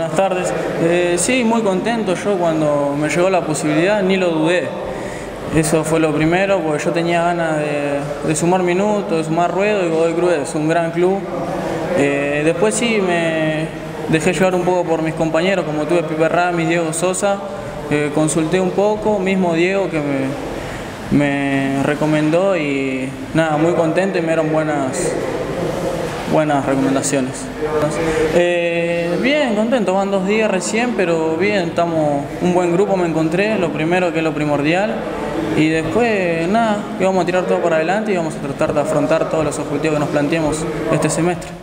Buenas tardes. Sí, muy contento. Yo cuando me llegó la posibilidad ni lo dudé. Eso fue lo primero, porque yo tenía ganas de sumar minutos, de sumar ruedo, y Godoy Cruz es un gran club. Después sí me dejé llevar un poco por mis compañeros, como tuve Pipe Ramis, Diego Sosa. Consulté un poco, mismo Diego que me recomendó, y nada, muy contento, y me dieron buenas recomendaciones. Bien, contento, van 2 días recién, pero bien, estamos un buen grupo, me encontré, lo primero que es lo primordial, y después nada, íbamos a tirar todo para adelante y vamos a tratar de afrontar todos los objetivos que nos planteemos este semestre.